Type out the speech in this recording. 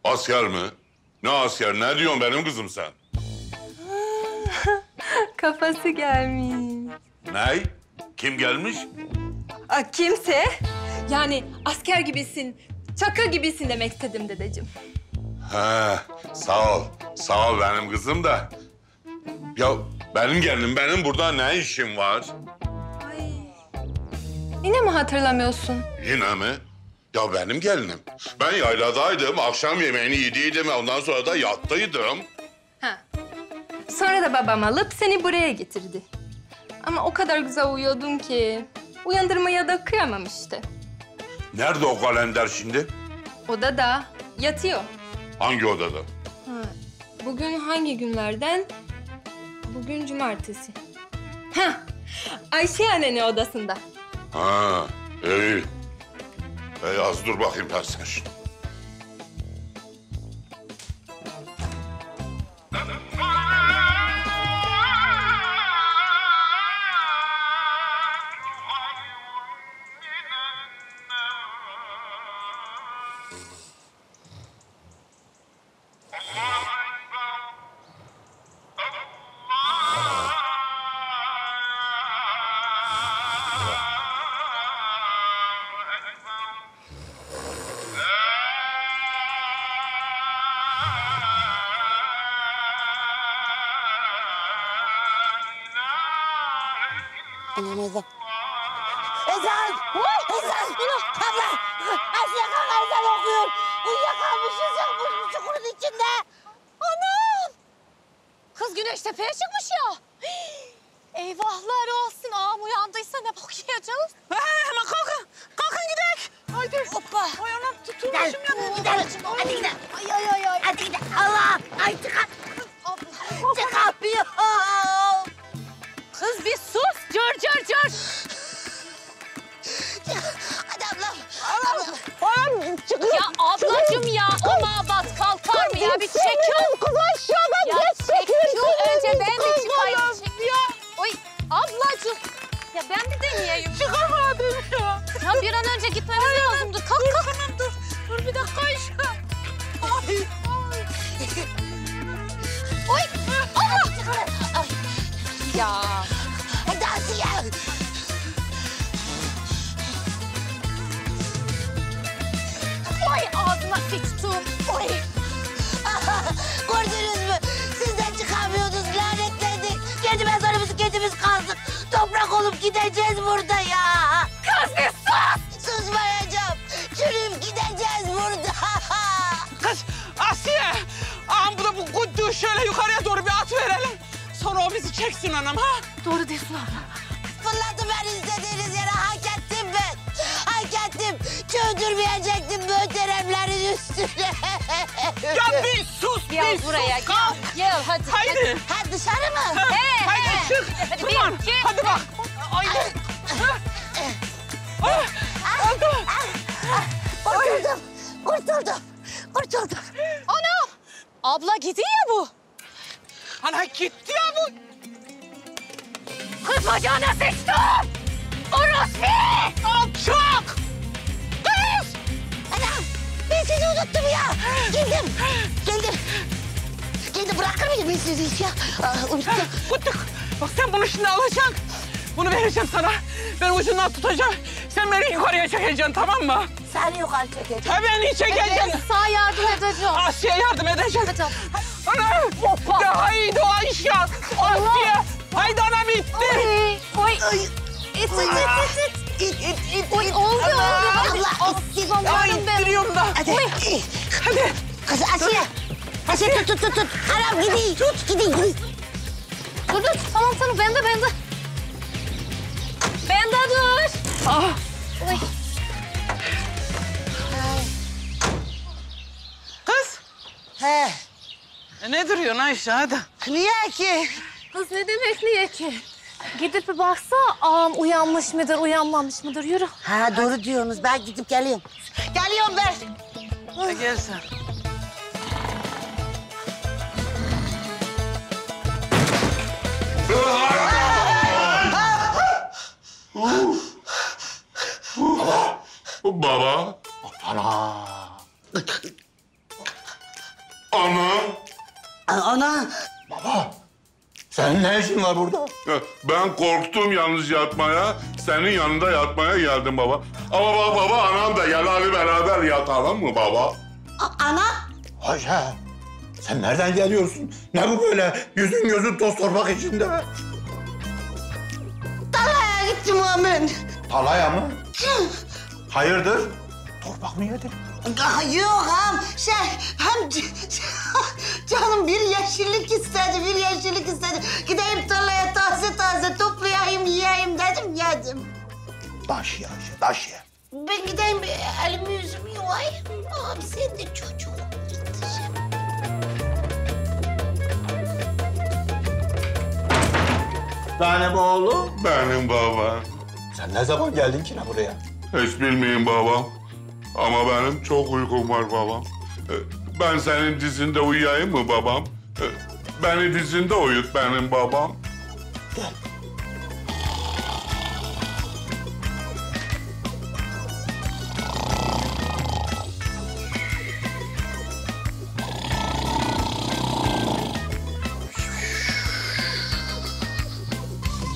Asker mi? Ne asker? Ne diyorsun benim kızım sen? Kafası gelmiş. Ne? Kim gelmiş? Kimse. Yani asker gibisin, çaka gibisin demek istedim dedeciğim. He, sağ ol. Sağ ol benim kızım da. Ya benim gelinim, benim burada ne işim var? Ay. Yine mi hatırlamıyorsun? Yine mi? Ya benim gelinim. Ben yayladaydım, akşam yemeğini yediydim, ondan sonra da yattıydım. Ha. Sonra da babam alıp seni buraya getirdi. Ama o kadar güzel uyuyordun ki uyandırmaya da kıyamam işte. Nerede o kalender şimdi? Odada yatıyor. Hangi odada? Ha. Bugün hangi günlerden? Bugün cumartesi. Ha. Ayşe annenin odasında. Ha, iyi. Az dur bakayım ben sen şimdi. Anam Ezan. Ezan! Ezan! Abla! Asiye kalk ezan okuyor. Uyuyakalmışız ya bu çukurun içinde. Anam! Kız güneş tepeye çıkmış ya. Eyvahlar olsun. Ağam uyandıysa ne bok yiyeceğiz? Hemen kalkın. Kalkın gidelim. Haydi. Hoppa! Ay anam tutulmuşum ya. Gidelim. Hadi gidelim. Ay. Hadi gidelim. Allah! Ay çıkar. Çıkamıyor. Kız bir sus. Cır. Hadi ablam. Anam çıkıyor. Ya ablacığım ya o mabat kalkar mı ya? Bir çekiyor. Kız aşağıdan ya çekiyor. Önce ben de çıkayım. Ya. Oy ablacığım. Ya ben bir deneyeyim. Çıkamadım ya. Ya bir an önce gitmemiz lazımdı. Kalk. Tamam dur. Dur bir dakika aşağı. Ay. Oy! Allah! Ay. Ya. Hadi Asiye. Oy ağzına sıçtım. Oy! Gördünüz mü? Sizden çıkamıyordunuz, lanetlendik. Kendi mezarımızı kendimiz kazdık. Toprak olup gideceğiz burada ya. Kız bir sus. Susmayacağım. Çürüyüp gideceğiz burada. Kız Asiye. Ağam bu kudduğu şöyle yukarıya doğru bir at verelim. Sonra o bizi çeksin anam ha. Doğru diyorsun abla. Fırladım ben istediğiniz yere. Hak ettim ben. Hak ettim. Çöldürmeyecektim möteremlerin üstüne. Ya bir sus Gel bir buraya, sus. Kalk. Gel hadi. Haydi. Ha dışarı mı? Haydi çık. Hadi Duman. bir, iki. Hadi bak. Haydi. Oldu. Kurtuldum. Anam. Abla gidiyor ya bu. Ana gitti ya bu. Kız bacağına sıçtı. Orospi. Alçak. Kız. Anam ben sizi unuttum ya. Geldim. Geldim bırakır mıyım ben sizi hiç ya? Unuttum. Kuttuk. Bak sen bunu şimdi alacaksın. Bunu vereceğim sana. Ben ucundan tutacağım. Sen beni yukarıya çekeceksin tamam mı? Seni yukarı çekeceğim. Beni çekeceksin. Sağ yardım edeceğim. Asiye yardım edeceksin. Hadi. Ana! Ya haydi o Ayşe! Asiye! Haydi ana bitti! Oy. İt. Oy oldu. Allah itsin. Ay ittiriyorum da. Hadi. Hadi. Kız Asiye. Asiye tut. Anam gideyim. Gideyim. Dur. Tamam ben de. Ben de dur. Ah. Oy. Kız. He. Ne duruyorsun Ayşe hadi. Niye ki? Kız ne demek niye ki? Gidip bir baksa ağam uyanmış mıdır, uyanmamış mıdır? Yürü. Ha doğru diyorsunuz. Ben gidip geliyorum. Geliyorum ben. Gel sen. Baba. Ana. Baba, senin ne işin var burada? Ben korktum yalnız yatmaya. Senin yanında yatmaya geldim baba. Ama baba anam da gel hadi beraber yatalım mı baba? Ana. Ayşe, sen nereden geliyorsun? Ne bu böyle? Yüzün gözün toz torpak içinde. Talaya gittim amin. Talaya mı? Hayırdır? Torpak mı yedin? Yok ham canım bir yeşillik istedi, bir yeşillik istedi. Gideyim tarlaya taze taze toplayayım, yiyeyim dedim, yedim. Taş ye Ayşe, taş ye. Ben gideyim bir elimi yüzümü yuvayım. Abi sen de çocuğum. Benim oğlum. Benim baba. Sen ne zaman geldin ki ne buraya? Hiç bilmeyin babam. Ama benim çok uykum var babam. Ben senin dizinde uyuyayım mı babam? Beni dizinde uyut benim babam. Gel.